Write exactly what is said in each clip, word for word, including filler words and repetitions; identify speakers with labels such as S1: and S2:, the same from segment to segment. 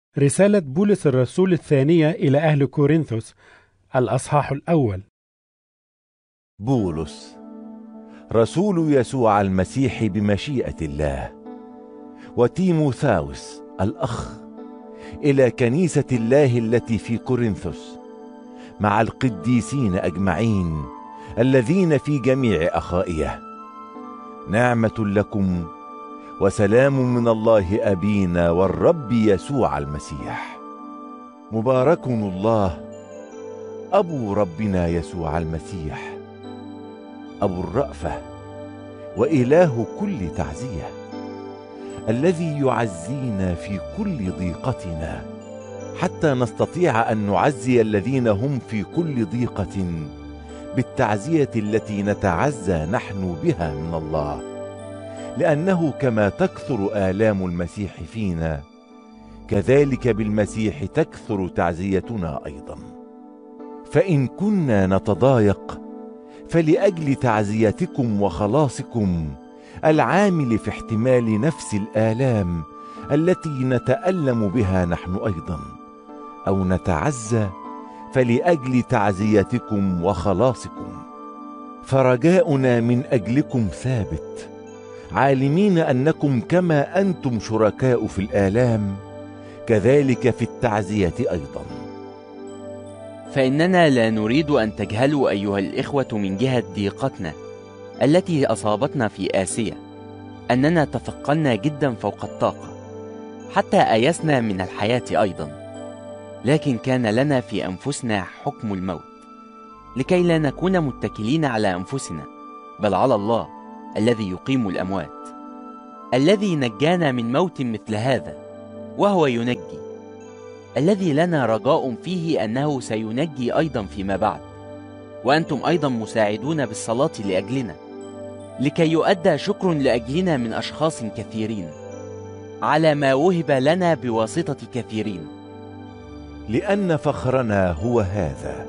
S1: رسالة بولس الرسول الثانية إلى أهل كورنثوس، الأصحاح الأول.
S2: بولس رسول يسوع المسيح بمشيئة الله، وتيموثاوس الأخ، إلى كنيسة الله التي في كورنثوس، مع القديسين أجمعين الذين في جميع أخائيه. نعمة لكم وسلام من الله أبينا والرب يسوع المسيح. مبارك الله أبو ربنا يسوع المسيح، أبو الرأفة وإله كل تعزية، الذي يعزينا في كل ضيقتنا، حتى نستطيع أن نعزي الذين هم في كل ضيقة بالتعزية التي نتعزى نحن بها من الله، لأنه كما تكثر آلام المسيح فينا، كذلك بالمسيح تكثر تعزيتنا أيضا. فإن كنا نتضايق فلأجل تعزيتكم وخلاصكم العامل في احتمال نفس الآلام التي نتألم بها نحن أيضا، أو نتعزى فلأجل تعزيتكم وخلاصكم. فرجاؤنا من أجلكم ثابت، عالمين أنكم كما أنتم شركاء في الآلام كذلك في التعزية أيضا.
S3: فإننا لا نريد أن تجهلوا أيها الإخوة من جهة ضيقتنا التي أصابتنا في آسيا، أننا تثقلنا جدا فوق الطاقة، حتى آيسنا من الحياة أيضا، لكن كان لنا في أنفسنا حكم الموت، لكي لا نكون متكلين على أنفسنا، بل على الله الذي يقيم الأموات، الذي نجانا من موت مثل هذا وهو ينجي، الذي لنا رجاء فيه أنه سينجي أيضا فيما بعد، وأنتم أيضا مساعدون بالصلاة لأجلنا، لكي يؤدى شكر لأجلنا من أشخاص كثيرين على ما وهب لنا بواسطة كثيرين.
S2: لأن فخرنا هو هذا،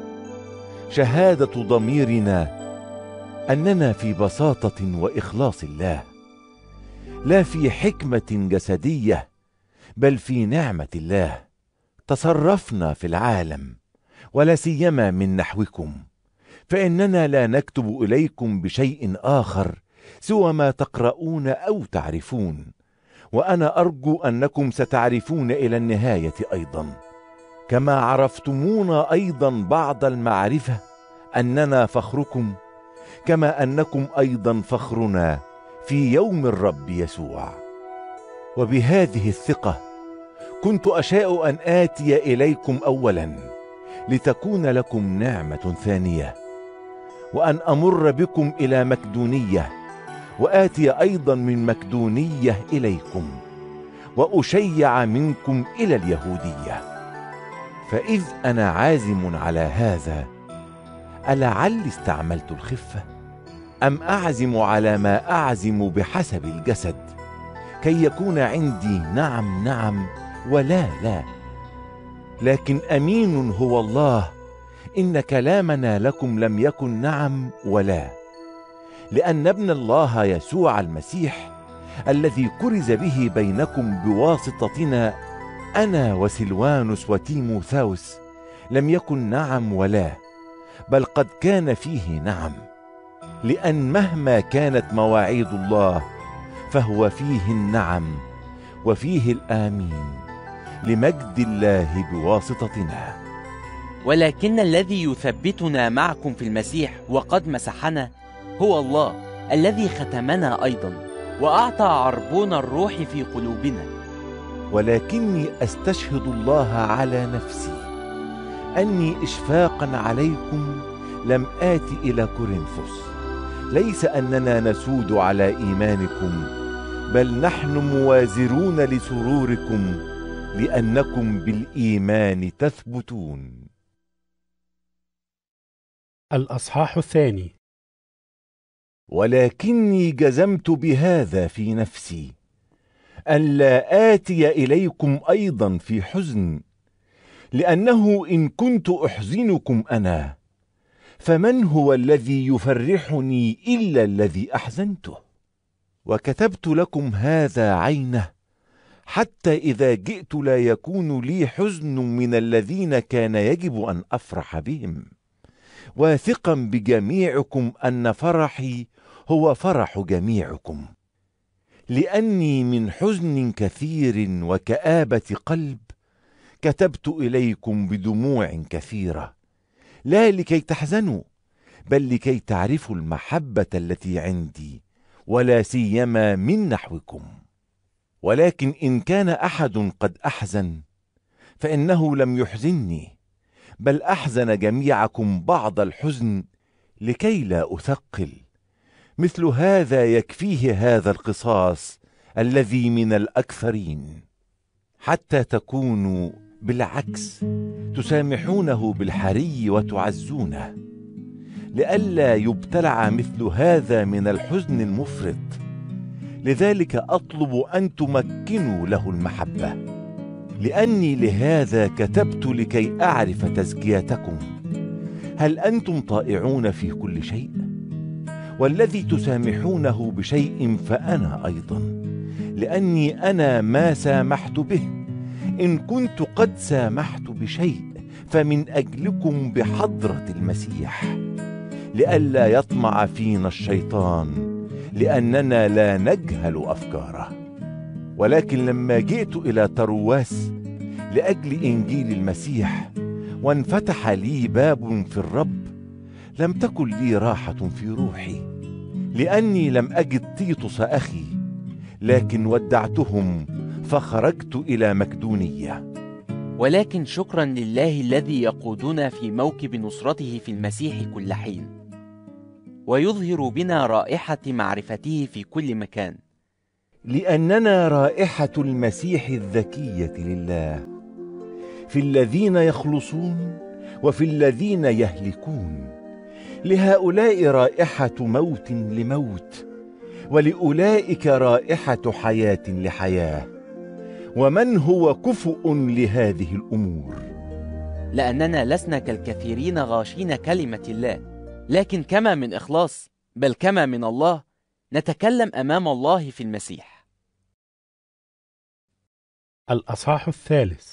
S2: شهادة ضميرنا أننا في بساطة وإخلاص الله، لا في حكمة جسدية، بل في نعمة الله تصرفنا في العالم، ولا سيما من نحوكم، فإننا لا نكتب إليكم بشيء آخر سوى ما تقرؤون أو تعرفون، وأنا أرجو أنكم ستعرفون إلى النهاية أيضا، كما عرفتمونا أيضا بعض المعرفة أننا فخركم، كما أنكم أيضا فخرنا في يوم الرب يسوع. وبهذه الثقة كنت أشاء أن آتي إليكم أولا، لتكون لكم نعمة ثانية، وأن أمر بكم إلى مكدونية، وآتي أيضا من مكدونية إليكم، وأشيع منكم إلى اليهودية. فإذ أنا عازم على هذا، ألعل استعملت الخفة، أم أعزم على ما أعزم بحسب الجسد، كي يكون عندي نعم نعم ولا لا؟ لكن أمين هو الله، إن كلامنا لكم لم يكن نعم ولا، لأن ابن الله يسوع المسيح الذي كرز به بينكم بواسطتنا أنا وسلوانوس وتيموثاوس لم يكن نعم ولا، بل قد كان فيه نعم، لأن مهما كانت مواعيد الله فهو فيه النعم وفيه الآمين، لمجد الله بواسطتنا.
S3: ولكن الذي يثبتنا معكم في المسيح وقد مسحنا هو الله، الذي ختمنا أيضا وأعطى عربون الروح في قلوبنا.
S2: ولكني أستشهد الله على نفسي أني إشفاقا عليكم لم آتي إلى كورنثوس، ليس أننا نسود على إيمانكم، بل نحن موازرون لسروركم، لأنكم بالإيمان تثبتون.
S1: الأصحاح الثاني.
S2: ولكني جزمت بهذا في نفسي، ألا آتي إليكم أيضا في حزن، لأنه إن كنت أحزنكم أنا، فمن هو الذي يفرحني إلا الذي أحزنته؟ وكتبت لكم هذا عينه، حتى إذا جئت لا يكون لي حزن من الذين كان يجب أن أفرح بهم، واثقا بجميعكم أن فرحي هو فرح جميعكم. لأني من حزن كثير وكآبة قلب كتبت إليكم بدموع كثيرة، لا لكي تحزنوا بل لكي تعرفوا المحبة التي عندي، ولا سيما من نحوكم. ولكن إن كان أحد قد أحزن فإنه لم يحزنني، بل أحزن جميعكم بعض الحزن لكي لا أثقل. مثل هذا يكفيه هذا القصاص الذي من الأكثرين، حتى تكونوا بالعكس تسامحونه بالحري وتعزونه، لئلا يبتلع مثل هذا من الحزن المفرط. لذلك أطلب أن تمكنوا له المحبة، لأني لهذا كتبت لكي أعرف تزكيتكم. هل أنتم طائعون في كل شيء؟ والذي تسامحونه بشيء فأنا أيضا، لأني أنا ما سامحت به. إن كنت قد سامحت بشيء فمن أجلكم بحضرة المسيح، لئلا يطمع فينا الشيطان، لأننا لا نجهل أفكاره. ولكن لما جئت إلى ترواس لأجل إنجيل المسيح وانفتح لي باب في الرب، لم تكن لي راحة في روحي، لأني لم أجد تيتوس أخي، لكن ودعتهم فخرجت إلى مقدونية.
S3: ولكن شكرا لله الذي يقودنا في موكب نصرته في المسيح كل حين، ويظهر بنا رائحة معرفته في كل مكان،
S2: لأننا رائحة المسيح الذكية لله في الذين يخلصون وفي الذين يهلكون. لهؤلاء رائحة موت لموت، ولأولئك رائحة حياة لحياة. ومن هو كفؤ لهذه الأمور؟
S3: لأننا لسنا كالكثيرين غاشين كلمة الله، لكن كما من إخلاص بل كما من الله نتكلم أمام الله في المسيح.
S1: الأصحاح الثالث.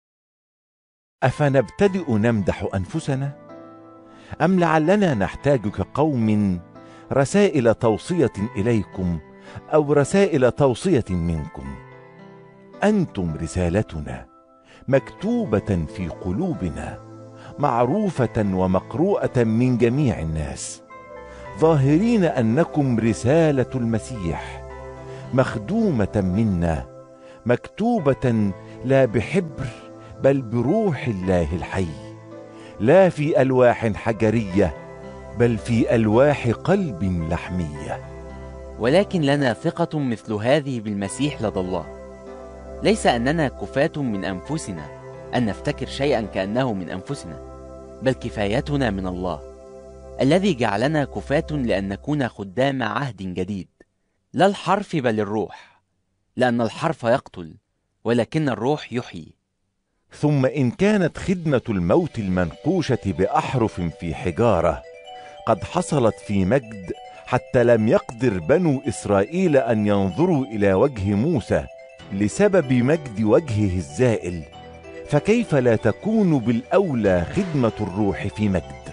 S2: أفنبتدئ نمدح أنفسنا؟ أم لعلنا نحتاج كقوم رسائل توصية إليكم أو رسائل توصية منكم؟ أنتم رسالتنا، مكتوبة في قلوبنا، معروفة ومقروءة من جميع الناس، ظاهرين أنكم رسالة المسيح، مخدومة منا، مكتوبة لا بحبر بل بروح الله الحي، لا في ألواح حجرية بل في ألواح قلب لحمية.
S3: ولكن لنا ثقة مثل هذه بالمسيح لدى الله، ليس أننا كفاة من أنفسنا أن نفتكر شيئا كأنه من أنفسنا، بل كفايتنا من الله الذي جعلنا كفاة لأن نكون خدام عهد جديد، لا الحرف بل الروح، لأن الحرف يقتل ولكن الروح يحيي.
S2: ثم إن كانت خدمة الموت المنقوشة بأحرف في حجارة قد حصلت في مجد، حتى لم يقدر بنو إسرائيل أن ينظروا إلى وجه موسى لسبب مجد وجهه الزائل، فكيف لا تكون بالأولى خدمة الروح في مجد؟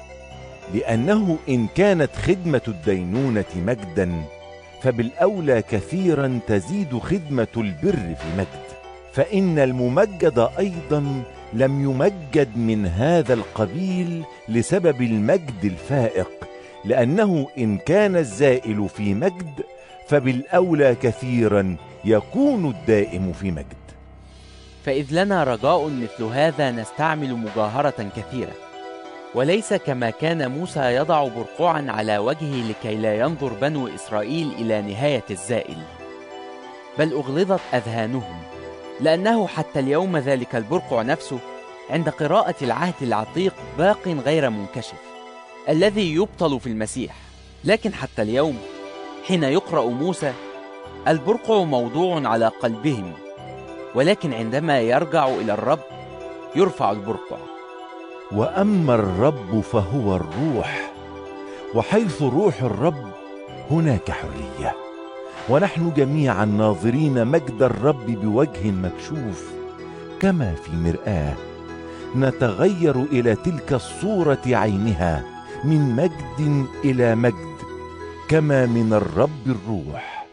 S2: لأنه إن كانت خدمة الدينونة مجدا، فبالأولى كثيرا تزيد خدمة البر في مجد. فإن الممجد أيضا لم يمجد من هذا القبيل لسبب المجد الفائق، لأنه إن كان الزائل في مجد فبالأولى كثيرا يكون الدائم في مجد.
S3: فإذ لنا رجاء مثل هذا نستعمل مجاهرة كثيرة، وليس كما كان موسى يضع برقعا على وجهه لكي لا ينظر بنو إسرائيل إلى نهاية الزائل، بل أغلظت أذهانهم، لأنه حتى اليوم ذلك البرقع نفسه عند قراءة العهد العتيق باق غير منكشف الذي يبطل في المسيح. لكن حتى اليوم حين يقرأ موسى البرقع موضوع على قلبهم، ولكن عندما يرجع إلى الرب يرفع البرقع.
S2: وأما الرب فهو الروح، وحيث روح الرب هناك حرية. ونحن جميعا ناظرين مجد الرب بوجه مكشوف كما في مرآة، نتغير إلى تلك الصورة عينها من مجد إلى مجد كما من الرب الروح.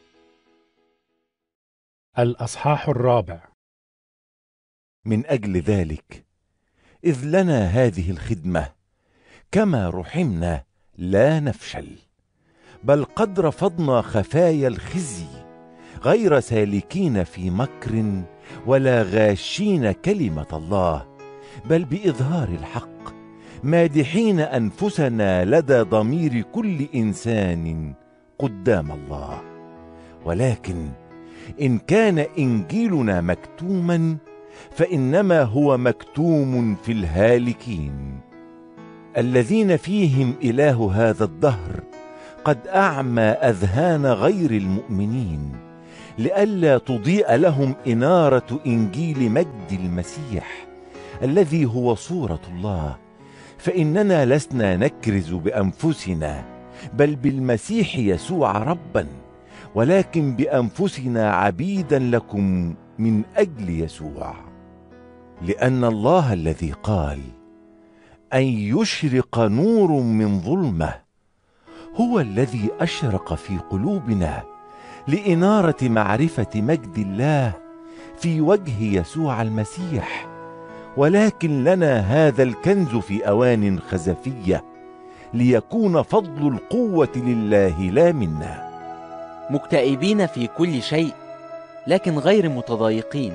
S1: الأصحاح الرابع.
S2: من أجل ذلك إذ لنا هذه الخدمة كما رحمنا لا نفشل، بل قد رفضنا خفايا الخزي، غير سالكين في مكر ولا غاشين كلمة الله، بل بإظهار الحق، مادحين أنفسنا لدى ضمير كل إنسان قدام الله. ولكن إن كان إنجيلنا مكتوما فإنما هو مكتوم في الهالكين، الذين فيهم إله هذا الدهر قد أعمى أذهان غير المؤمنين، لئلا تضيء لهم إنارة إنجيل مجد المسيح الذي هو صورة الله. فإننا لسنا نكرز بأنفسنا، بل بالمسيح يسوع ربا، ولكن بأنفسنا عبيدا لكم من أجل يسوع، لأن الله الذي قال أن يشرق نور من ظلمة هو الذي أشرق في قلوبنا لإنارة معرفة مجد الله في وجه يسوع المسيح. ولكن لنا هذا الكنز في أوان خزفية، ليكون فضل القوة لله لا منا.
S3: مكتئبين في كل شيء لكن غير متضايقين،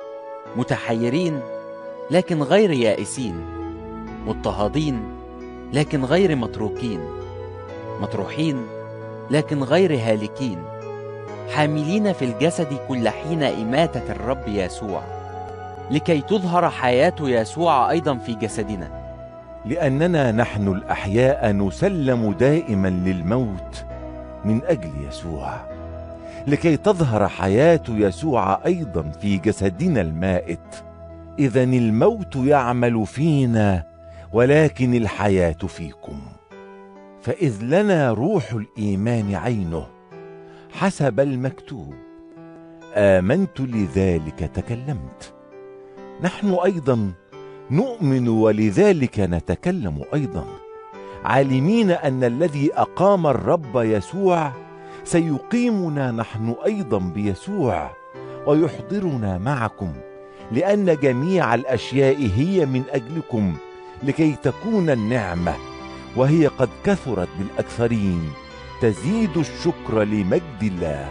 S3: متحيرين لكن غير يائسين، مضطهدين لكن غير متروكين، مطروحين لكن غير هالكين، حاملين في الجسد كل حين إماتة الرب يسوع، لكي تظهر حياة يسوع أيضا في جسدنا.
S2: لأننا نحن الأحياء نسلم دائما للموت من أجل يسوع، لكي تظهر حياة يسوع أيضا في جسدنا المائت. إذن الموت يعمل فينا ولكن الحياة فيكم. فإذ لنا روح الإيمان عينه حسب المكتوب، آمنت لذلك تكلمت. نحن أيضا نؤمن ولذلك نتكلم أيضا، عالمين أن الذي أقام الرب يسوع سيقيمنا نحن أيضا بيسوع ويحضرنا معكم، لأن جميع الأشياء هي من أجلكم، لكي تكون النعمة وهي قد كثرت بالأكثرين تزيد الشكر لمجد الله.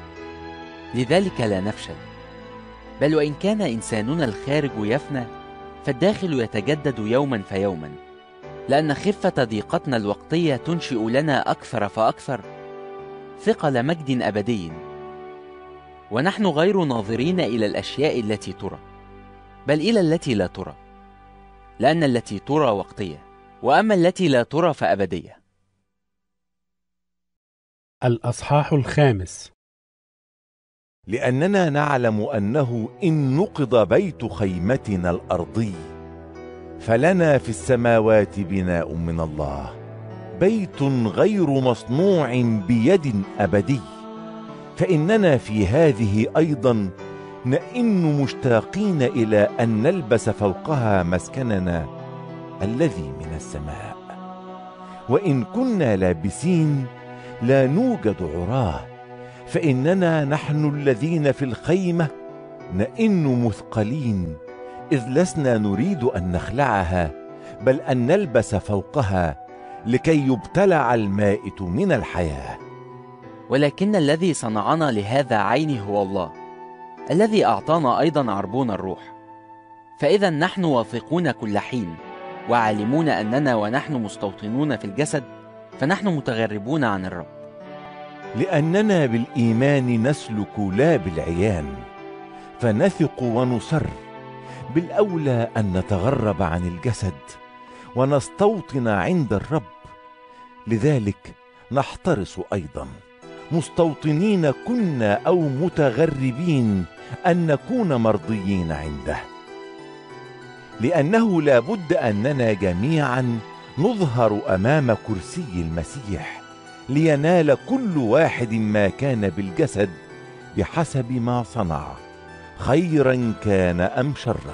S3: لذلك لا نفشل، بل وإن كان إنساننا الخارج يفنى فالداخل يتجدد يوما فيوما، لأن خفة ضيقتنا الوقتية تنشئ لنا أكثر فأكثر ثقل مجد أبدي. ونحن غير ناظرين إلى الأشياء التي ترى، بل إلى التي لا ترى، لأن التي ترى وقتية، وأما التي لا ترى فأبدية.
S1: الأصحاح الخامس.
S2: لأننا نعلم أنه إن نقض بيت خيمتنا الأرضي فلنا في السماوات بناء من الله، بيت غير مصنوع بيد أبدي. فإننا في هذه أيضا نئن مشتاقين إلى أن نلبس فوقها مسكننا الذي من السماء. وإن كنا لابسين لا نوجد عراه، فإننا نحن الذين في الخيمة نئن مثقلين، إذ لسنا نريد أن نخلعها، بل أن نلبس فوقها، لكي يبتلع المائت من الحياة.
S3: ولكن الذي صنعنا لهذا عينه هو الله، الذي أعطانا أيضا عربون الروح. فإذا نحن واثقون كل حين، وعالمون أننا ونحن مستوطنون في الجسد فنحن متغربون عن الرب.
S2: لأننا بالإيمان نسلك لا بالعيان، فنثق ونصر، بالأولى أن نتغرب عن الجسد ونستوطن عند الرب. لذلك نحترس أيضا مستوطنين كنا أو متغربين أن نكون مرضيين عنده، لأنه لا بد أننا جميعا نظهر أمام كرسي المسيح، لينال كل واحد ما كان بالجسد بحسب ما صنع، خيرا كان أم شرا.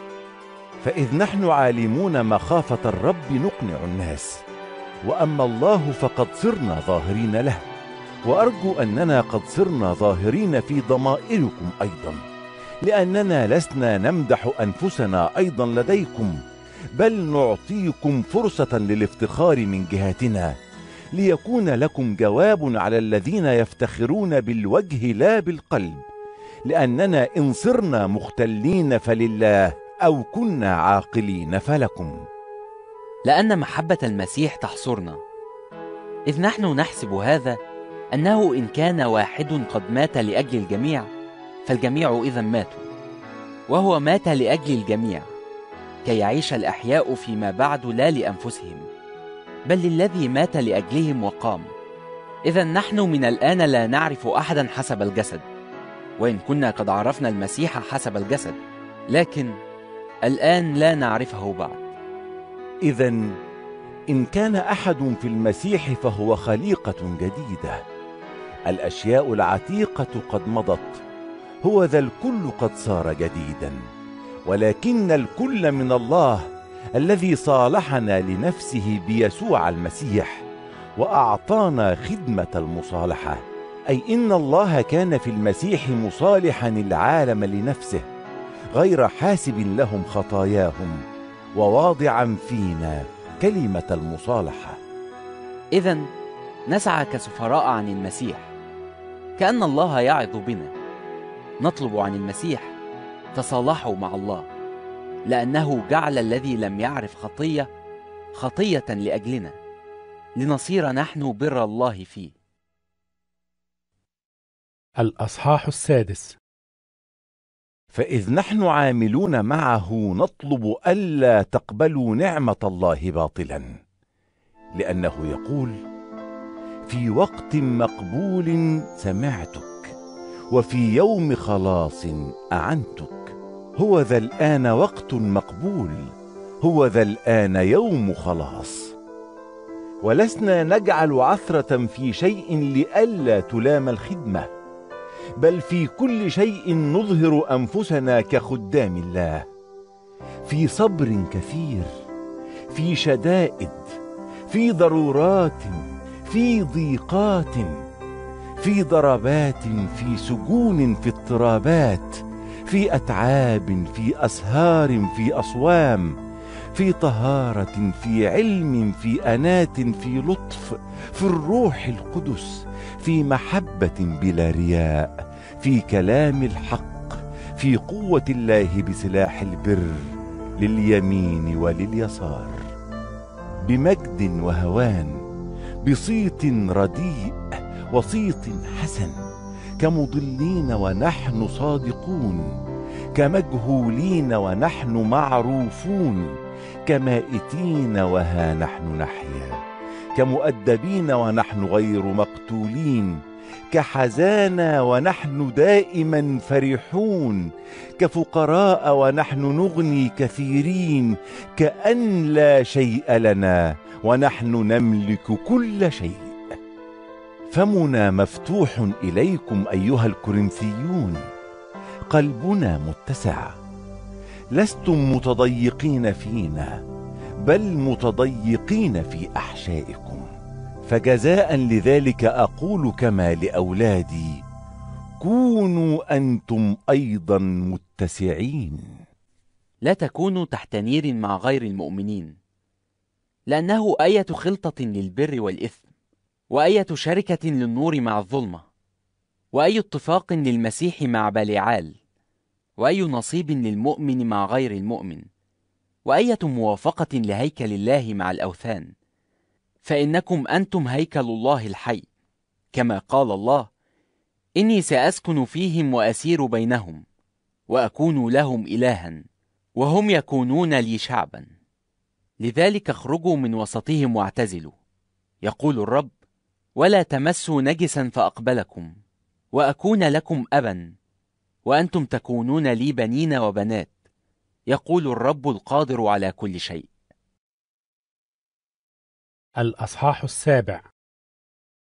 S2: فإذ نحن عالمون مخافة الرب نقنع الناس، وأما الله فقد صرنا ظاهرين له، وأرجو أننا قد صرنا ظاهرين في ضمائركم أيضا، لأننا لسنا نمدح أنفسنا أيضا لديكم، بل نعطيكم فرصة للافتخار من جهتنا، ليكون لكم جواب على الذين يفتخرون بالوجه لا بالقلب، لأننا إن صرنا مختلين فلله، أو كنا عاقلين فلكم.
S3: لأن محبة المسيح تحصرنا، إذ نحن نحسب هذا، أنه إن كان واحد قد مات لأجل الجميع، فالجميع إذا ماتوا، وهو مات لأجل الجميع، كي يعيش الأحياء فيما بعد لا لأنفسهم، بل للذي مات لأجلهم وقام. إذا نحن من الآن لا نعرف أحدا حسب الجسد، وإن كنا قد عرفنا المسيح حسب الجسد، لكن الآن لا نعرفه بعد.
S2: إذن إن كان أحد في المسيح فهو خليقة جديدة، الأشياء العتيقة قد مضت، هو ذا الكل قد صار جديدا، ولكن الكل من الله الذي صالحنا لنفسه بيسوع المسيح، وأعطانا خدمة المصالحة، أي إن الله كان في المسيح مصالحا العالم لنفسه، غير حاسب لهم خطاياهم، وواضعا فينا كلمة المصالحة.
S3: إذن نسعى كسفراء عن المسيح، كأن الله يعظ بنا، نطلب عن المسيح: تصالحوا مع الله، لأنه جعل الذي لم يعرف خطية خطية لأجلنا، لنصير نحن بر الله فيه.
S1: الأصحاح السادس.
S2: فإذ نحن عاملون معه نطلب ألا تقبلوا نعمة الله باطلا، لأنه يقول: في وقت مقبول سمعتك، وفي يوم خلاص أعنتك. هو ذا الآن وقت مقبول، هو ذا الآن يوم خلاص. ولسنا نجعل عثرة في شيء لئلا تلام الخدمة، بل في كل شيء نظهر أنفسنا كخدام الله، في صبر كثير، في شدائد، في ضرورات، في ضيقات، في ضربات، في سجون، في اضطرابات، في أتعاب، في أسهار، في أصوام، في طهارة، في علم، في أنات، في لطف، في الروح القدس، في محبة بلا رياء، في كلام الحق، في قوة الله بسلاح البر، لليمين ولليسار، بمجد وهوان، بصيت رديء وصيت حسن، كمضلين ونحن صادقون، كمجهولين ونحن معروفون، كمائتين وها نحن نحيا، كمؤدبين ونحن غير مقتولين، كحزانا ونحن دائما فرحون، كفقراء ونحن نغني كثيرين، كأن لا شيء لنا ونحن نملك كل شيء. فمنا مفتوح إليكم أيها الكورنثيون، قلبنا متسع، لستم متضيقين فينا، بل متضيقين في أحشائكم. فجزاء لذلك أقول كما لأولادي: كونوا أنتم أيضا متسعين.
S3: لا تكونوا تحت نير مع غير المؤمنين، لأنه أية خلطة للبر والإثم، وأية شركة للنور مع الظلمة، وأي اتفاق للمسيح مع بليعال، وأي نصيب للمؤمن مع غير المؤمن، وأية موافقة لهيكل الله مع الأوثان. فإنكم أنتم هيكل الله الحي، كما قال الله: إني سأسكن فيهم وأسير بينهم، وأكون لهم إلها، وهم يكونون لي شعبا. لذلك اخرجوا من وسطهم واعتزلوا، يقول الرب، ولا تمسوا نجسا فأقبلكم، وأكون لكم أبا، وأنتم تكونون لي بنين وبنات، يقول الرب القادر على كل شيء.
S1: الأصحاح السابع.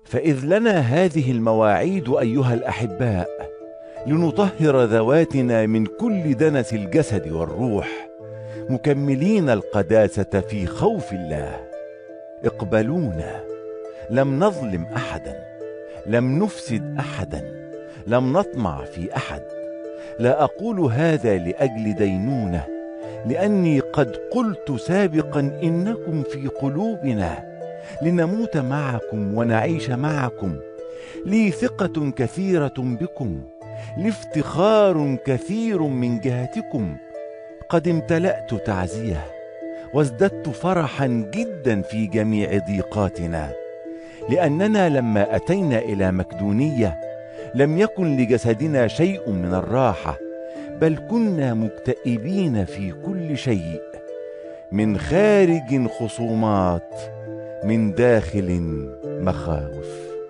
S2: فإذ لنا هذه المواعيد أيها الأحباء لنطهر ذواتنا من كل دنس الجسد والروح، مكملين القداسة في خوف الله. اقبلونا، لم نظلم أحدا، لم نفسد أحدا، لم نطمع في أحد. لا أقول هذا لأجل دينونة، لأني قد قلت سابقا إنكم في قلوبنا، لنموت معكم ونعيش معكم. لي ثقة كثيرة بكم، لي افتخار كثير من جهتكم. قد امتلأت تعزية وازددت فرحا جدا في جميع ضيقاتنا، لأننا لما أتينا إلى مقدونية لم يكن لجسدنا شيء من الراحة، بل كنا مكتئبين في كل شيء، من خارج خصومات، من داخل مخاوف.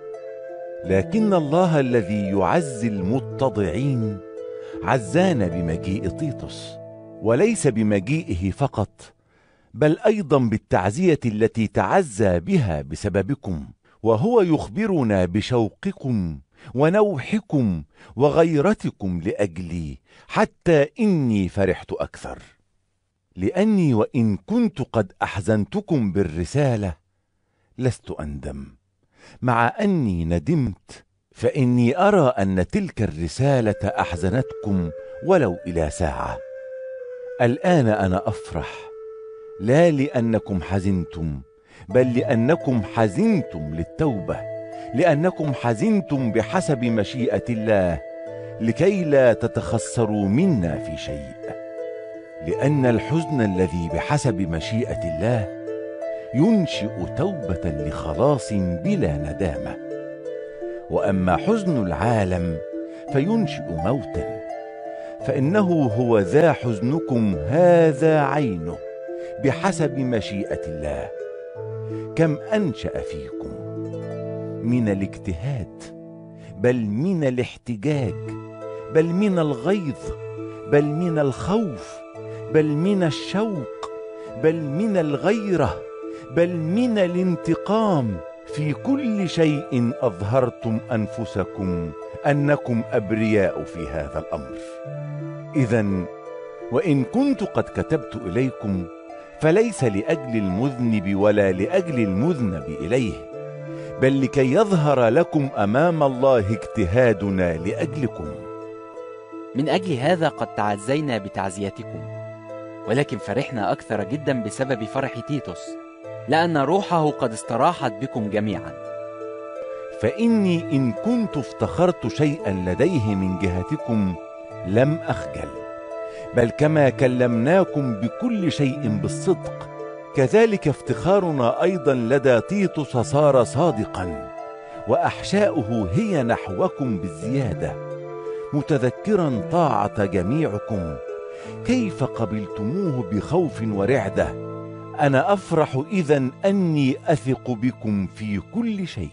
S2: لكن الله الذي يعزي المتضعين عزانا بمجيء تيتوس، وليس بمجيئه فقط، بل أيضا بالتعزية التي تعزى بها بسببكم، وهو يخبرنا بشوقكم ونوحكم وغيرتكم لأجلي، حتى إني فرحت أكثر، لأني وإن كنت قد أحزنتكم بالرسالة لست أندم، مع أني ندمت، فإني أرى أن تلك الرسالة أحزنتكم ولو إلى ساعة. الآن أنا أفرح، لا لأنكم حزنتم، بل لأنكم حزنتم للتوبة، لأنكم حزنتم بحسب مشيئة الله، لكي لا تتخسروا منا في شيء. لأن الحزن الذي بحسب مشيئة الله ينشئ توبة لخلاص بلا ندامة، وأما حزن العالم فينشئ موتا. فإنه هو ذا حزنكم هذا عينه بحسب مشيئة الله، كم أنشأ فيكم من الاجتهاد، بل من الاحتجاج، بل من الغيظ، بل من الخوف، بل من الشوق، بل من الغيرة، بل من الانتقام. في كل شيء أظهرتم أنفسكم أنكم أبرياء في هذا الأمر. إذن وإن كنت قد كتبت إليكم فليس لأجل المذنب ولا لأجل المذنب إليه، بل لكي يظهر لكم أمام الله اجتهادنا لأجلكم.
S3: من أجل هذا قد تعزينا بتعزيتكم، ولكن فرحنا أكثر جدا بسبب فرح تيتوس، لأن روحه قد استراحت بكم جميعا.
S2: فإني إن كنت افتخرت شيئا لديه من جهتكم لم أخجل، بل كما كلمناكم بكل شيء بالصدق، كذلك افتخارنا أيضا لدى تيتوس صار صادقا، وأحشاؤه هي نحوكم بالزيادة، متذكرا طاعة جميعكم كيف قبلتموه بخوف ورعدة. أنا أفرح إذن أني أثق بكم في كل شيء.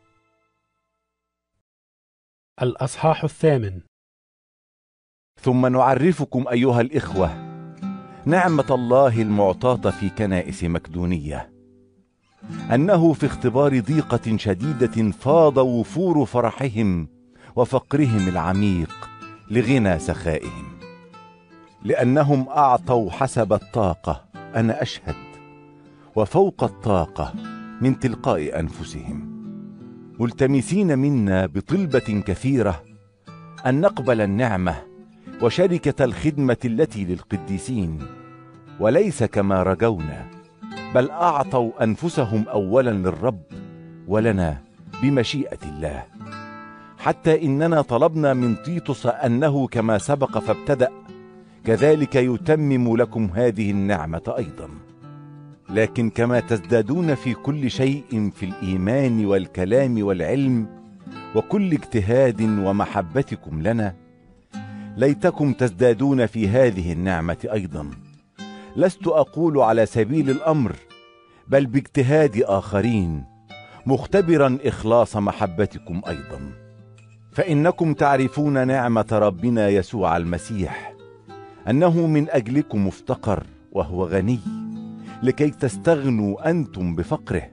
S1: الأصحاح الثامن.
S2: ثم نعرفكم أيها الإخوة نعمة الله المعطاة في كنائس مقدونية، أنه في اختبار ضيقة شديدة فاض وفور فرحهم وفقرهم العميق لغنى سخائهم، لأنهم أعطوا حسب الطاقة، أنا أشهد، وفوق الطاقة من تلقاء أنفسهم، ملتمسين منا بطلبة كثيرة أن نقبل النعمة وشركة الخدمة التي للقديسين، وليس كما رجونا، بل أعطوا أنفسهم أولا للرب ولنا بمشيئة الله. حتى إننا طلبنا من تيتوس أنه كما سبق فابتدأ كذلك يتمم لكم هذه النعمة أيضا. لكن كما تزدادون في كل شيء في الإيمان والكلام والعلم وكل اجتهاد ومحبتكم لنا، ليتكم تزدادون في هذه النعمة أيضا. لست أقول على سبيل الأمر، بل باجتهاد آخرين، مختبرا إخلاص محبتكم أيضا. فإنكم تعرفون نعمة ربنا يسوع المسيح، أنه من أجلكم افتقر وهو غني، لكي تستغنوا أنتم بفقره.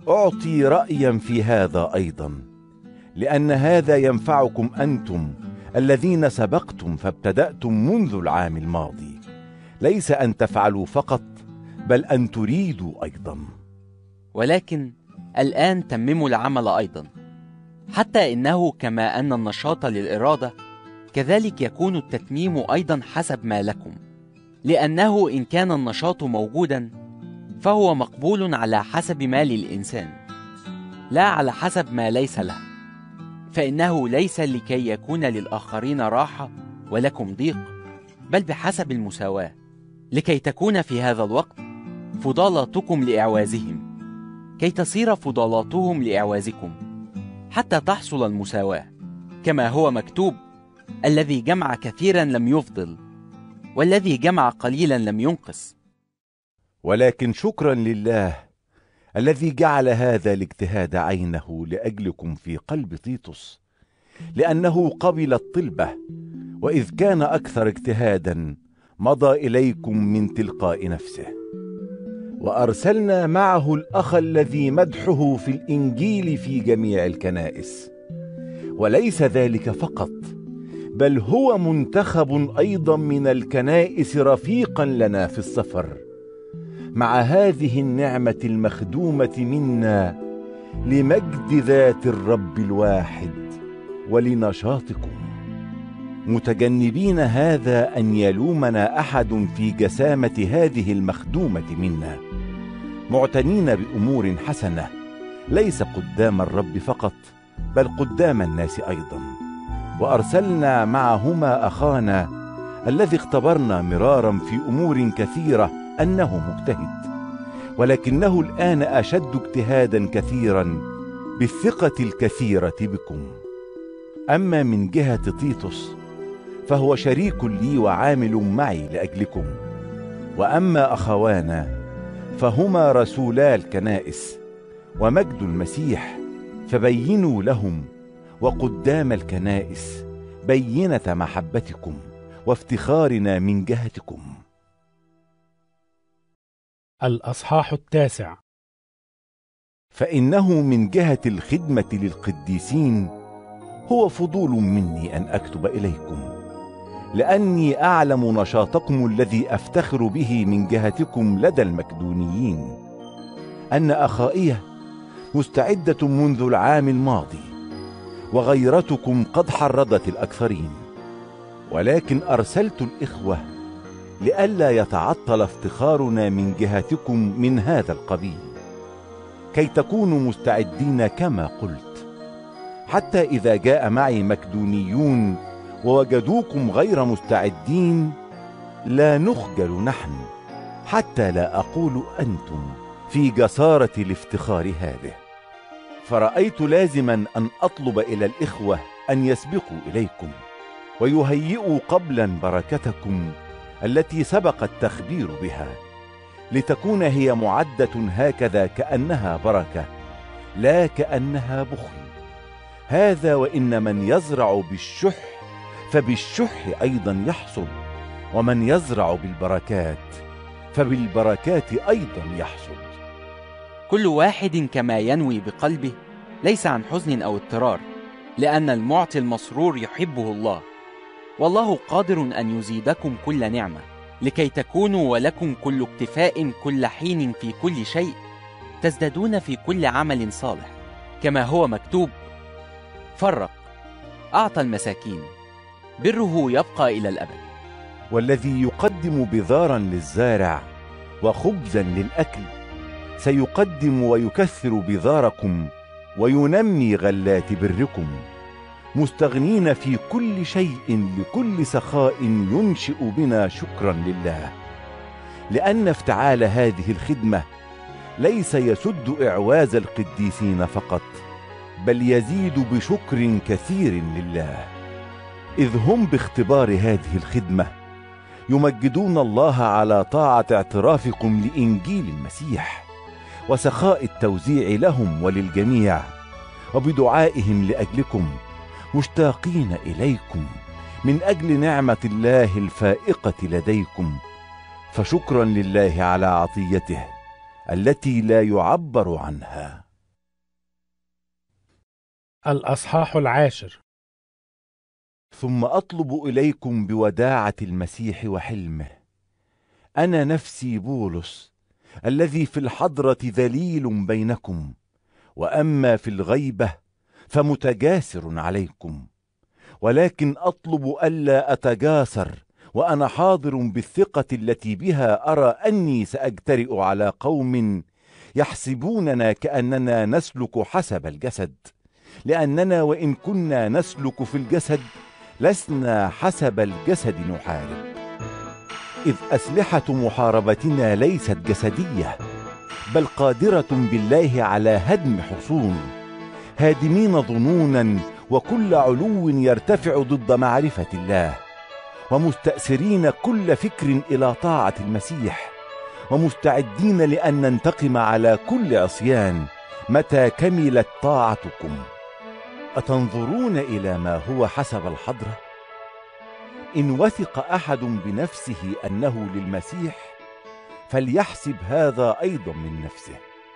S2: أعطي رأيا في هذا أيضا، لأن هذا ينفعكم أنتم الذين سبقتم فابتدأتم منذ العام الماضي، ليس أن تفعلوا فقط بل أن تريدوا أيضا.
S3: ولكن الآن تمموا العمل أيضا، حتى إنه كما أن النشاط للإرادة كذلك يكون التتميم أيضا حسب ما لكم، لأنه إن كان النشاط موجودا فهو مقبول على حسب ما للإنسان، لا على حسب ما ليس له، فإنه ليس لكي يكون للآخرين راحة ولكم ضيق، بل بحسب المساواة، لكي تكون في هذا الوقت فضالاتكم لإعوازهم، كي تصير فضالاتهم لإعوازكم، حتى تحصل المساواة، كما هو مكتوب: الذي جمع كثيرا لم يفضل، والذي جمع قليلا لم ينقص.
S2: ولكن شكرا لله الذي جعل هذا الاجتهاد عينه لأجلكم في قلب تيتوس، لأنه قبل الطلبة، وإذ كان أكثر اجتهادا مضى إليكم من تلقاء نفسه. وأرسلنا معه الأخ الذي مدحه في الإنجيل في جميع الكنائس، وليس ذلك فقط، بل هو منتخب أيضا من الكنائس رفيقا لنا في السفر، مع هذه النعمة المخدومة منا لمجد ذات الرب الواحد ولنشاطكم، متجنبين هذا أن يلومنا أحد في جسامة هذه المخدومة منا، معتنين بأمور حسنة، ليس قدام الرب فقط بل قدام الناس أيضا. وأرسلنا معهما أخانا الذي اختبرنا مرارا في أمور كثيرة أنه مجتهد، ولكنه الآن أشد اجتهادا كثيرا بالثقة الكثيرة بكم. أما من جهة تيتوس فهو شريك لي وعامل معي لأجلكم، وأما أخوانا فهما رسولا الكنائس ومجد المسيح، فبينوا لهم وقدام الكنائس بينة محبتكم وافتخارنا من جهتكم.
S1: الأصحاح التاسع.
S2: فإنه من جهة الخدمة للقديسين هو فضول مني أن أكتب إليكم، لأني أعلم نشاطكم الذي أفتخر به من جهتكم لدى المكدونيين، أن أخائية مستعدة منذ العام الماضي، وغيرتكم قد حرضت الأكثرين، ولكن أرسلت الإخوة لئلا يتعطل افتخارنا من جهتكم من هذا القبيل، كي تكونوا مستعدين كما قلت، حتى إذا جاء معي مكدونيون ووجدوكم غير مستعدين لا نخجل نحن، حتى لا أقول أنتم، في جسارة الافتخار هذه. فرأيت لازما أن أطلب إلى الإخوة أن يسبقوا إليكم ويهيئوا قبلا بركتكم التي سبق التخبير بها، لتكون هي معدة هكذا كأنها بركة لا كأنها بخل. هذا وإن من يزرع بالشح فبالشح أيضا يحصد، ومن يزرع بالبركات فبالبركات أيضا يحصد.
S3: كل واحد كما ينوي بقلبه، ليس عن حزن أو اضطرار، لأن المعطي المسرور يحبه الله، والله قادر أن يزيدكم كل نعمة، لكي تكونوا ولكم كل اكتفاء كل حين في كل شيء، تزدادون في كل عمل صالح، كما هو مكتوب: فرق، أعطى المساكين، بره يبقى إلى الأبد.
S2: والذي يقدم بذارا للزارع وخبزا للأكل سيقدم ويكثر بذاركم وينمي غلات بركم، مستغنين في كل شيء لكل سخاء ينشئ بنا شكرا لله، لأن افتعال هذه الخدمة ليس يسد إعواز القديسين فقط، بل يزيد بشكر كثير لله، إذ هم باختبار هذه الخدمة يمجدون الله على طاعة اعترافكم لإنجيل المسيح وسخاء التوزيع لهم وللجميع، وبدعائهم لأجلكم مشتاقين إليكم من أجل نعمة الله الفائقة لديكم، فشكرا لله على عطيته التي لا يعبر عنها.
S1: الأصحاح العاشر.
S2: ثم أطلب إليكم بوداعة المسيح وحلمه، أنا نفسي بولس الذي في الحضرة ذليل بينكم، وأما في الغيبة فمتجاسر عليكم، ولكن أطلب ألا أتجاسر وأنا حاضر بالثقة التي بها أرى أني سأجترئ على قوم يحسبوننا كأننا نسلك حسب الجسد، لأننا وإن كنا نسلك في الجسد لسنا حسب الجسد نحارب، إذ أسلحة محاربتنا ليست جسدية بل قادرة بالله على هدم حصون، هادمين ظنونا وكل علو يرتفع ضد معرفة الله، ومستأسرين كل فكر إلى طاعة المسيح، ومستعدين لأن ننتقم على كل عصيان متى كملت طاعتكم. أتنظرون إلى ما هو حسب الحضرة؟ إن وثق أحد بنفسه أنه للمسيح فليحسب هذا أيضا من نفسه،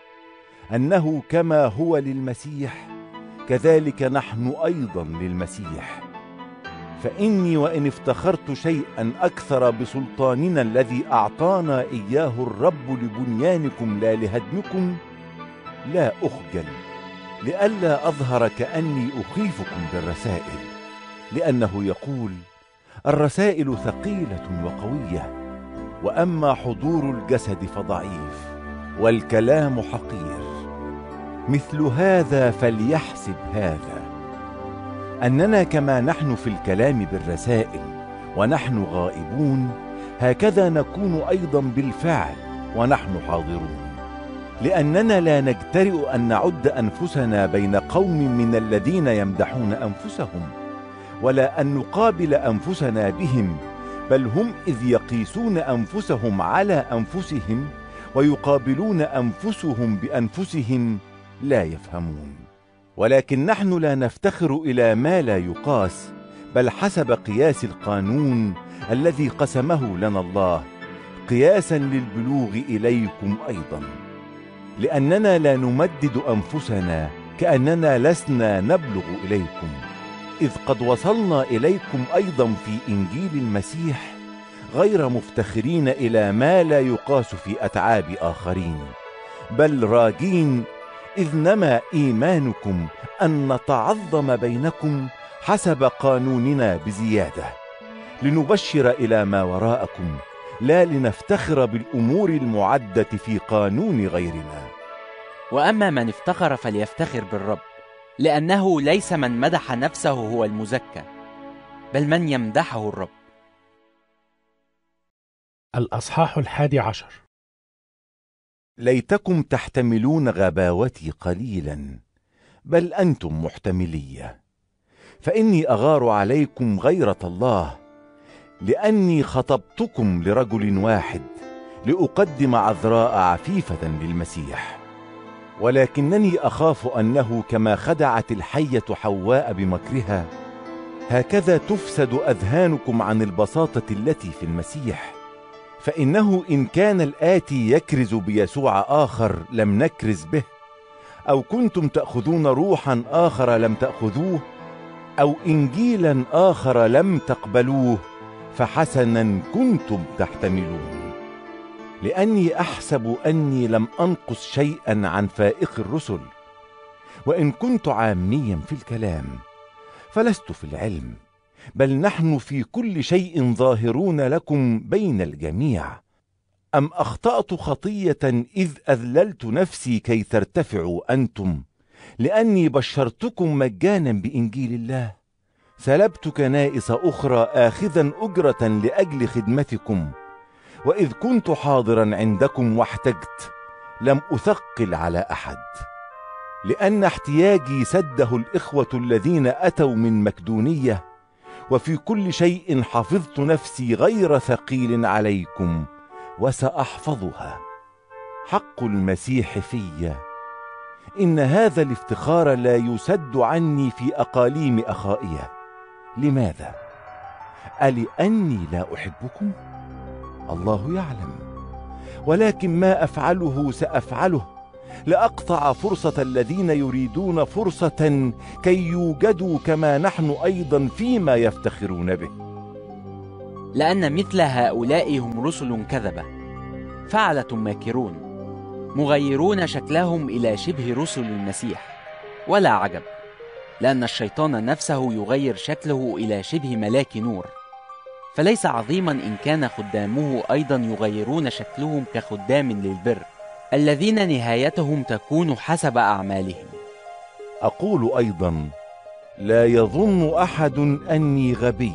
S2: أنه كما هو للمسيح كذلك نحن أيضا للمسيح. فإني وإن افتخرت شيئا أكثر بسلطاننا الذي أعطانا إياه الرب لبنيانكم لا لهدمكم لا أخجل، لئلا أظهر كأني أخيفكم بالرسائل، لأنه يقول: الرسائل ثقيلة وقوية، وأما حضور الجسد فضعيف، والكلام حقير. مثل هذا فليحسب هذا، أننا كما نحن في الكلام بالرسائل ونحن غائبون، هكذا نكون أيضا بالفعل ونحن حاضرون، لأننا لا نجترئ أن نعد أنفسنا بين قوم من الذين يمدحون أنفسهم، ولا أن نقابل أنفسنا بهم، بل هم إذ يقيسون أنفسهم على أنفسهم ويقابلون أنفسهم بأنفسهم لا يفهمون. ولكن نحن لا نفتخر إلى ما لا يقاس، بل حسب قياس القانون الذي قسمه لنا الله، قياسا للبلوغ إليكم أيضا، لأننا لا نمدد أنفسنا كأننا لسنا نبلغ إليكم، إذ قد وصلنا إليكم أيضا في إنجيل المسيح غير مفتخرين إلى ما لا يقاس في أتعاب آخرين، بل راجين إذ نما إيمانكم أن نتعظم بينكم حسب قانوننا بزيادة، لنبشر إلى ما وراءكم، لا لنفتخر بالأمور المعدة في قانون غيرنا.
S3: وأما من افتخر فليفتخر بالرب، لأنه ليس من مدح نفسه هو المزكى، بل من يمدحه الرب.
S1: الأصحاح الحادي عشر.
S2: ليتكم تحتملون غباوتي قليلا، بل أنتم محتملية، فإني أغار عليكم غيرة الله، لأني خطبتكم لرجل واحد لأقدم عذراء عفيفة للمسيح. ولكنني أخاف أنه كما خدعت الحية حواء بمكرها، هكذا تفسد أذهانكم عن البساطة التي في المسيح. فإنه إن كان الآتي يكرز بيسوع آخر لم نكرز به، أو كنتم تأخذون روحا آخر لم تأخذوه، أو إنجيلا آخر لم تقبلوه، فحسنا كنتم تحتملون. لأني أحسب أني لم أنقص شيئا عن فائق الرسل، وإن كنت عاميا في الكلام فلست في العلم، بل نحن في كل شيء ظاهرون لكم بين الجميع. أم أخطأت خطية إذ أذللت نفسي كي ترتفعوا أنتم، لأني بشرتكم مجانا بإنجيل الله؟ سلبت كنائس أخرى آخذا أجرة لأجل خدمتكم، وإذ كنت حاضرا عندكم واحتجت لم أثقل على أحد، لأن احتياجي سده الإخوة الذين أتوا من مكدونية، وفي كل شيء حفظت نفسي غير ثقيل عليكم وسأحفظها. حق المسيح في إن هذا الافتخار لا يسد عني في أقاليم أخائية. لماذا؟ ألأني لا أحبكم؟ الله يعلم. ولكن ما أفعله سأفعله، لأقطع فرصة الذين يريدون فرصة كي يوجدوا كما نحن أيضا فيما يفتخرون به.
S3: لأن مثل هؤلاء هم رسل كذبة، فعلة ماكرون، مغيرون شكلهم إلى شبه رسل المسيح. ولا عجب، لأن الشيطان نفسه يغير شكله إلى شبه ملاك نور. فليس عظيما إن كان خدامه أيضا يغيرون شكلهم كخدام للبر، الذين نهايتهم تكون حسب أعمالهم.
S2: أقول أيضا: لا يظن أحد أني غبي،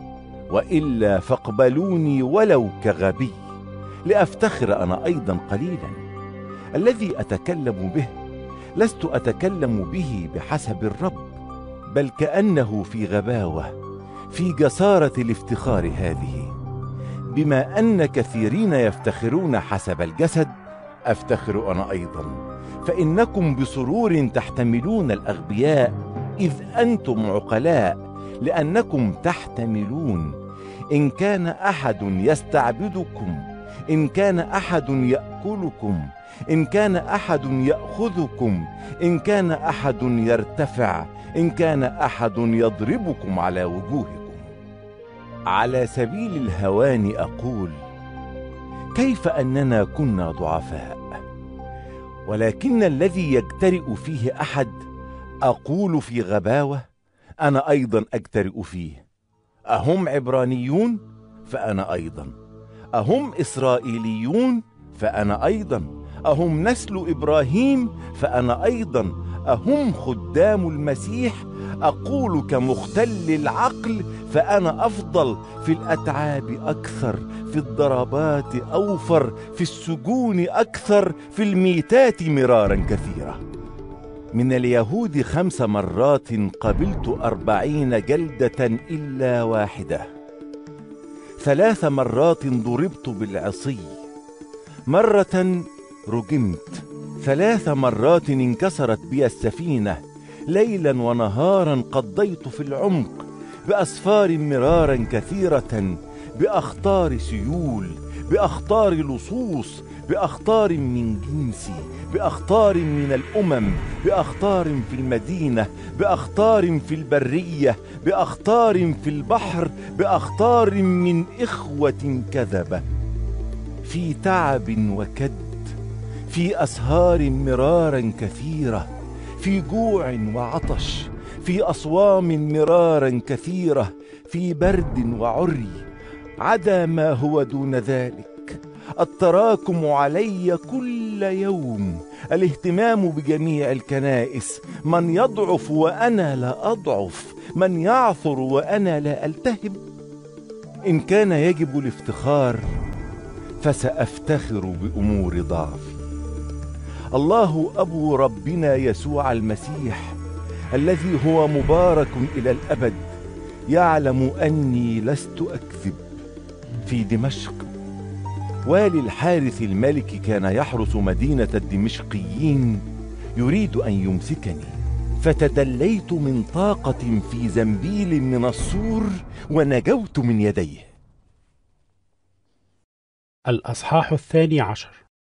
S2: وإلا فاقبلوني ولو كغبي، لأفتخر أنا أيضا قليلا. الذي أتكلم به لست أتكلم به بحسب الرب، بل كأنه في غباوة، في جسارة الافتخار هذه. بما أن كثيرين يفتخرون حسب الجسد، أفتخر أنا أيضا، فإنكم بسرور تحتملون الأغبياء، إذ أنتم عقلاء، لأنكم تحتملون. إن كان أحد يستعبدكم، إن كان أحد يأكلكم، إن كان أحد يأخذكم، إن كان أحد يرتفع، إن كان أحد يضربكم على وجوهكم. على سبيل الهوان أقول: كيف أننا كنا ضعفاء؟ ولكن الذي يجترئ فيه أحد، أقول في غباوة، أنا أيضا أجترئ فيه. أهم عبرانيون؟ فأنا أيضا. أهم إسرائيليون؟ فأنا أيضا. أهم نسل إبراهيم؟ فأنا أيضا. أهم خدام المسيح؟ أقول كمختل العقل، فأنا أفضل. في الأتعاب أكثر، في الضربات أوفر، في السجون أكثر، في الميتات مرارا كثيرة. من اليهود خمس مرات قبلت أربعين جلدة إلا واحدة. ثلاث مرات ضربت بالعصي، مرة رجمت، ثلاث مرات انكسرت بي السفينة، ليلا ونهارا قضيت في العمق، بأسفار مرارا كثيرة، بأخطار سيول، بأخطار لصوص، بأخطار من جنسي، بأخطار من الأمم، بأخطار في المدينة، بأخطار في البرية، بأخطار في البحر، بأخطار من إخوة كذبة، في تعب وكد، في أسهار مرارا كثيرة، في جوع وعطش، في أصوام مرارا كثيرة، في برد وعري، عدا ما هو دون ذلك. التراكم علي كل يوم، الاهتمام بجميع الكنائس، من يضعف وأنا لا أضعف، من يعثر وأنا لا ألتهب. إن كان يجب الافتخار، فسأفتخر بأمور ضعفي. الله أبو ربنا يسوع المسيح، الذي هو مبارك إلى الأبد، يعلم أني لست أكذب. في دمشق والي الحارث الملك كان يحرس مدينة الدمشقيين، يريد أن يمسكني، فتدليت من طاقة في زنبيل من السور ونجوت من يديه.
S1: الأصحاح الثاني عشر.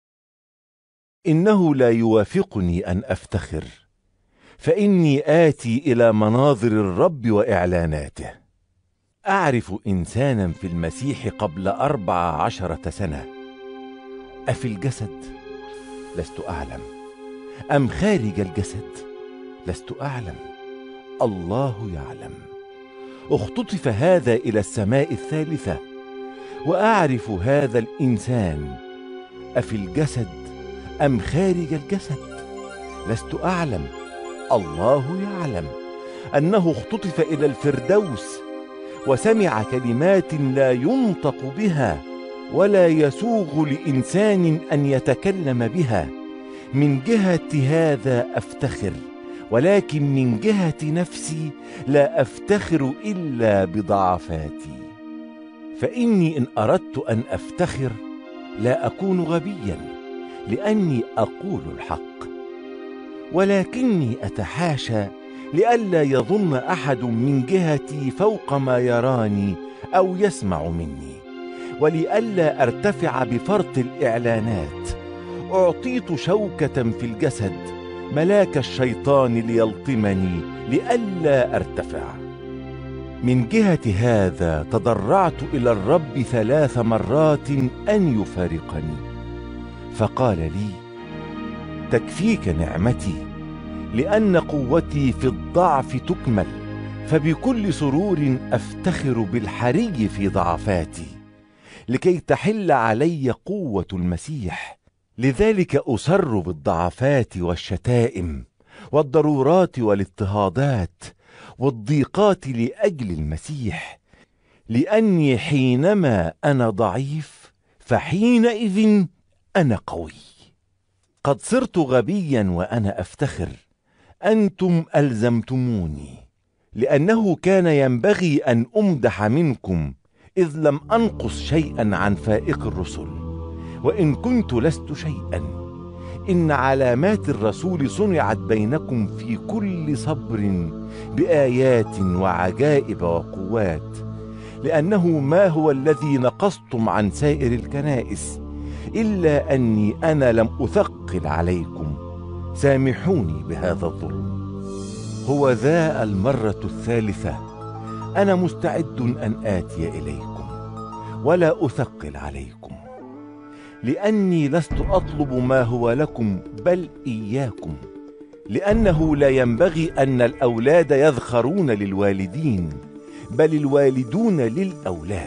S2: إنه لا يوافقني أن أفتخر، فإني آتي إلى مناظر الرب وإعلاناته. أعرف إنسانا في المسيح قبل أربع عشرة سنة. أفي الجسد؟ لست أعلم. أم خارج الجسد؟ لست أعلم. الله يعلم. اختطف هذا إلى السماء الثالثة. وأعرف هذا الإنسان. أفي الجسد أم خارج الجسد؟ لست أعلم. الله يعلم أنه اختطف إلى الفردوس، وسمع كلمات لا ينطق بها ولا يسوغ لإنسان أن يتكلم بها. من جهة هذا أفتخر، ولكن من جهة نفسي لا أفتخر إلا بضعفاتي. فإني إن أردت أن أفتخر لا أكون غبيا، لأني أقول الحق. ولكني أتحاشى لئلا يظن أحد من جهتي فوق ما يراني أو يسمع مني، ولئلا أرتفع بفرط الإعلانات. أعطيت شوكة في الجسد ملاك الشيطان ليلطمني لئلا أرتفع. من جهة هذا تضرعت إلى الرب ثلاث مرات أن يفارقني، فقال لي: تكفيك نعمتي، لأن قوتي في الضعف تكمل، فبكل سرور أفتخر بالحري في ضعفاتي، لكي تحل علي قوة المسيح. لذلك أسر بالضعفات والشتائم والضرورات والاضطهادات والضيقات لأجل المسيح، لأني حينما أنا ضعيف فحينئذ أنا قوي. قد صرت غبيا وأنا أفتخر، أنتم ألزمتموني، لأنه كان ينبغي أن أمدح منكم، إذ لم أنقص شيئا عن فائق الرسل، وإن كنت لست شيئا. إن علامات الرسول صنعت بينكم في كل صبر بآيات وعجائب وقوات، لأنه ما هو الذي نقصتم عن سائر الكنائس، إلا أني أنا لم أثقل عليكم. سامحوني بهذا الظلم. هو ذا المرة الثالثة أنا مستعد أن آتي إليكم ولا أثقل عليكم، لأني لست أطلب ما هو لكم بل إياكم، لأنه لا ينبغي أن الأولاد يذخرون للوالدين، بل الوالدون للأولاد.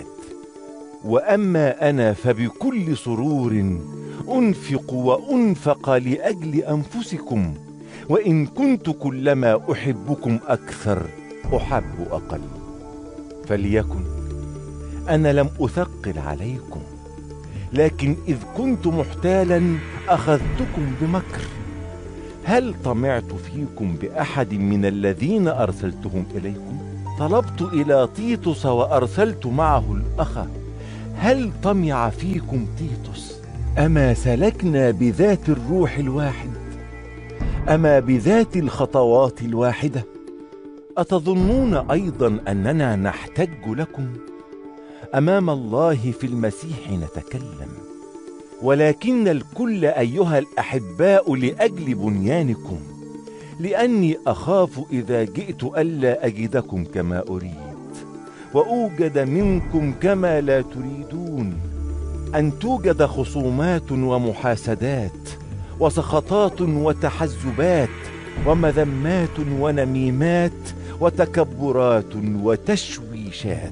S2: وأما أنا فبكل سرور أنفق وأنفق لأجل أنفسكم، وإن كنت كلما أحبكم أكثر أحب أقل. فليكن أنا لم أثقل عليكم، لكن إذ كنت محتالا أخذتكم بمكر. هل طمعت فيكم بأحد من الذين أرسلتهم إليكم؟ طلبت إلى تيتوس وأرسلت معه الأخ. هل طمع فيكم تيتوس؟ أما سلكنا بذات الروح الواحد؟ أما بذات الخطوات الواحدة؟ أتظنون أيضا أننا نحتج لكم؟ أمام الله في المسيح نتكلم، ولكن الكل أيها الأحباء لأجل بنيانكم، لأني أخاف إذا جئت ألا أجدكم كما أريد، وأوجد منكم كما لا تريدون، أن توجد خصومات ومحاسدات وسخطات وتحزبات ومذمات ونميمات وتكبرات وتشويشات.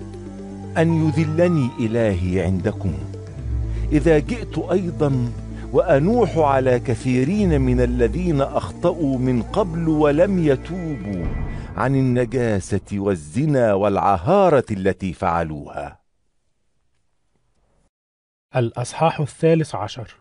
S2: أن يذلني إلهي عندكم إذا جئت أيضا وأنوح على كثيرين من الذين أخطأوا من قبل ولم يتوبوا عن النجاسة والزنا والعهارة التي فعلوها.
S1: الأصحاح الثالث عشر.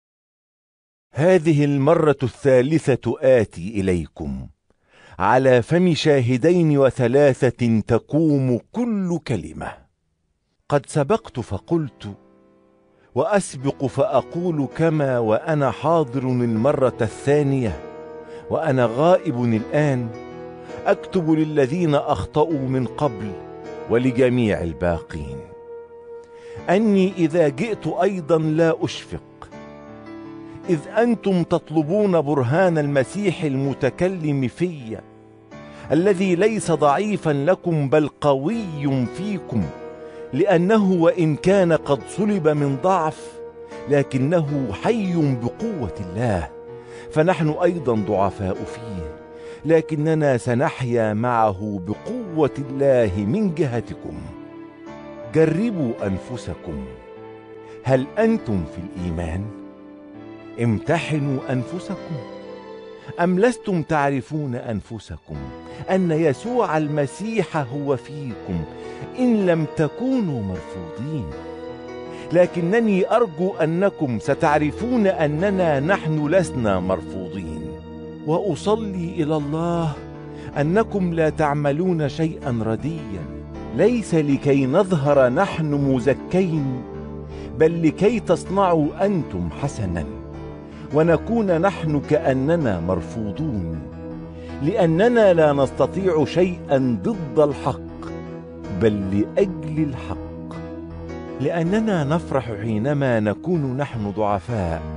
S2: هذه المرة الثالثة آتي إليكم، على فم شاهدين وثلاثة تقوم كل كلمة. قد سبقت فقلت، وأسبق فأقول كما وأنا حاضر المرة الثانية وأنا غائب الآن، أكتب للذين أخطأوا من قبل ولجميع الباقين، أني إذا جئت أيضا لا أشفق، إذ أنتم تطلبون برهان المسيح المتكلم في، الذي ليس ضعيفا لكم بل قوي فيكم، لأنه وإن كان قد صلب من ضعف لكنه حي بقوة الله، فنحن أيضا ضعفاء فيه، لكننا سنحيا معه بقوة الله من جهتكم. جربوا أنفسكم، هل أنتم في الإيمان؟ امتحنوا أنفسكم. أم لستم تعرفون أنفسكم أن يسوع المسيح هو فيكم إن لم تكونوا مرفوضين؟ لكنني أرجو أنكم ستعرفون أننا نحن لسنا مرفوضين، وأصلي إلى الله أنكم لا تعملون شيئا رديا، ليس لكي نظهر نحن مزكين، بل لكي تصنعوا أنتم حسنا، ونكون نحن كأننا مرفوضون، لأننا لا نستطيع شيئا ضد الحق بل لأجل الحق، لأننا نفرح حينما نكون نحن ضعفاء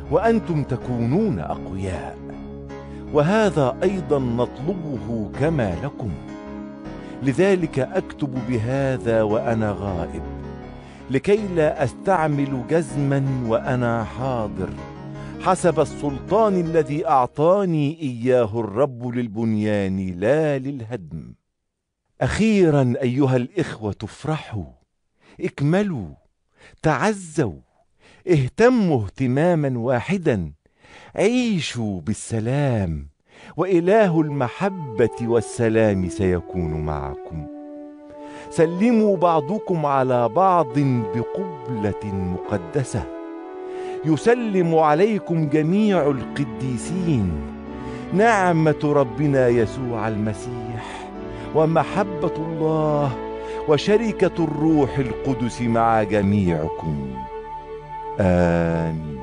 S2: وأنتم تكونون أقوياء، وهذا أيضا نطلبه كما لكم. لذلك أكتب بهذا وأنا غائب، لكي لا أستعمل جزما وأنا حاضر، حسب السلطان الذي أعطاني إياه الرب للبنيان لا للهدم. أخيرا أيها الإخوة افرحوا، اكملوا، تعزوا، اهتموا اهتماما واحدا، عيشوا بالسلام، وإله المحبة والسلام سيكون معكم. سلموا بعضكم على بعض بقبلة مقدسة. يسلم عليكم جميع القديسين. نعمة ربنا يسوع المسيح ومحبة الله وشركة الروح القدس مع جميعكم. آمين.